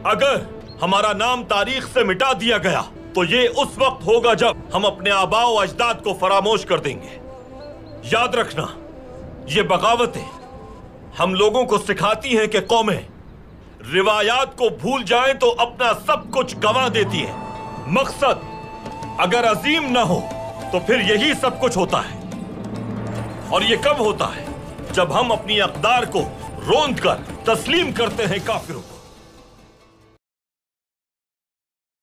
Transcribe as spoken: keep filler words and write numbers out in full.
अगर हमारा नाम तारीख से मिटा दिया गया तो ये उस वक्त होगा जब हम अपने आबाओ अजदाद को फरामोश कर देंगे। याद रखना, ये बगावतें हम लोगों को सिखाती हैं कि कौमें रिवायात को भूल जाएं तो अपना सब कुछ गंवा देती है। मकसद अगर अजीम ना हो तो फिर यही सब कुछ होता है। और ये कब होता है? जब हम अपनी अक़दार को रोंद कर तस्लीम करते हैं काफिरों को।